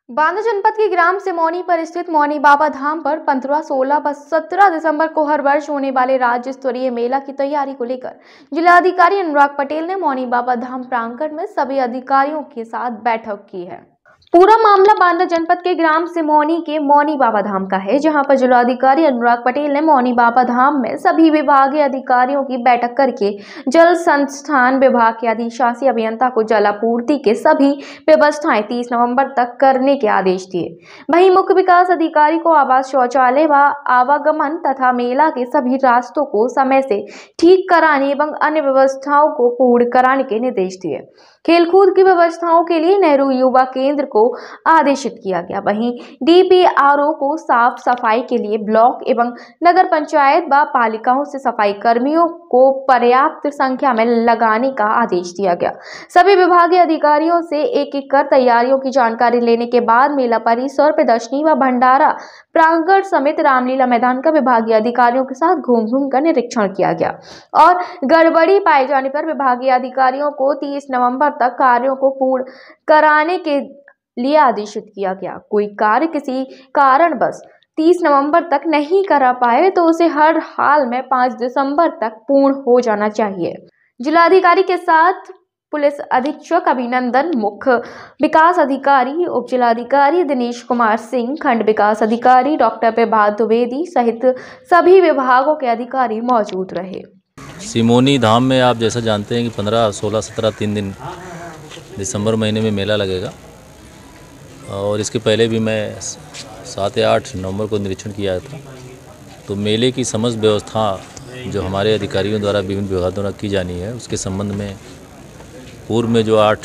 बांदा जनपद के ग्राम सिमोनी पर स्थित मौनी बाबा धाम पर 15, 16 व 17 दिसंबर को हर वर्ष होने वाले राज्य स्तरीय मेला की तैयारी को लेकर जिलाधिकारी अनुराग पटेल ने मौनी बाबा धाम प्रांगण में सभी अधिकारियों के साथ बैठक की है। पूरा मामला बांदा जनपद के ग्राम सिमोनी के मौनी बाबा धाम का है, जहां पर जिलाधिकारी अनुराग पटेल ने मौनी बाबा धाम में सभी विभागीय अधिकारियों की बैठक करके जल संस्थान विभाग के अधिशासी अभियंता को जल आपूर्ति के सभी व्यवस्थाएं 30 नवंबर तक करने के आदेश दिए। वहीं मुख्य विकास अधिकारी को आवास, शौचालय व आवागमन तथा मेला के सभी रास्तों को समय से ठीक कराने एवं अन्य व्यवस्थाओं को पूर्ण कराने के निर्देश दिए। खेलकूद की व्यवस्थाओं के लिए नेहरू युवा केंद्र को आदेशित किया गया। वहीं डीपीआरओ को साफ सफाई के लिए ब्लॉक एवं नगर पंचायत व पालिकाओं से सफाई कर्मियों को पर्याप्त संख्या में लगाने का आदेश दिया गया। सभी विभागीय अधिकारियों से एक-एक कर तैयारियों की जानकारी लेने के बाद मेला परिसर, प्रदर्शनी व भंडारा प्रांगण समेत रामलीला मैदान का विभागीय अधिकारियों के साथ घूम कर निरीक्षण किया गया और गड़बड़ी पाए जाने पर विभागीय अधिकारियों को 30 नवंबर तक कार्यों को पूर्ण कराने के लिए आदेशित किया गया। कोई कार्य किसी कारणवश 30 नवंबर तक नहीं करा पाए तो उसे हर हाल में 5 दिसंबर तक पूर्ण हो जाना चाहिए। जिलाधिकारी के साथ पुलिस अधीक्षक अभिनंदन, मुख्य विकास अधिकारी, उप जिलाधिकारी दिनेश कुमार सिंह, खंड विकास अधिकारी डॉक्टर प्रभात द्विवेदी सहित सभी विभागों के अधिकारी मौजूद रहे। सिमोनी धाम में आप जैसा जानते हैं कि 15, 16, 17 3 दिन दिसंबर महीने में मेला लगेगा और इसके पहले भी मैं 7 या 8 नवंबर को निरीक्षण किया था। तो मेले की समस्त व्यवस्था जो हमारे अधिकारियों द्वारा विभिन्न विभागों द्वारा की जानी है उसके संबंध में पूर्व में जो 8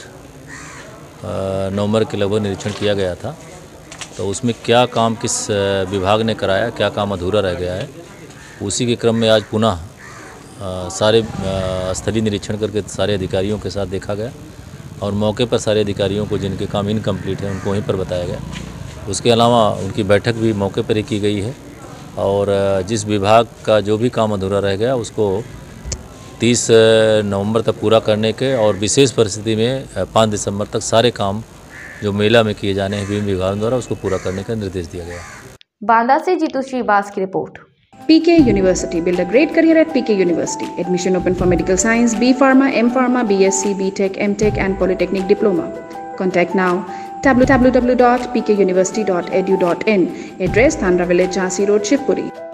नवंबर के लगभग निरीक्षण किया गया था, तो उसमें क्या काम किस विभाग ने कराया, क्या काम अधूरा रह गया है, उसी के क्रम में आज पुनः सारे स्थलीय निरीक्षण करके सारे अधिकारियों के साथ देखा गया और मौके पर सारे अधिकारियों को जिनके काम इनकम्प्लीट है उनको वहीं पर बताया गया। उसके अलावा उनकी बैठक भी मौके पर ही की गई है और जिस विभाग का जो भी काम अधूरा रह गया उसको 30 नवंबर तक पूरा करने के और विशेष परिस्थिति में 5 दिसंबर तक सारे काम जो मेला में किए जाने हैं विभिन्न विभागों द्वारा उसको पूरा करने का निर्देश दिया गया। बांदा से जीतू श्रीवास की report. PK University. Build a great career at PK University. Admission open for medical science, B Pharma, M Pharma, BSc, BTech, MTech and Polytechnic Diploma. Contact now www.pkuniversity.edu.in. Address Thandra Village, Jhansi Road, Shivpuri.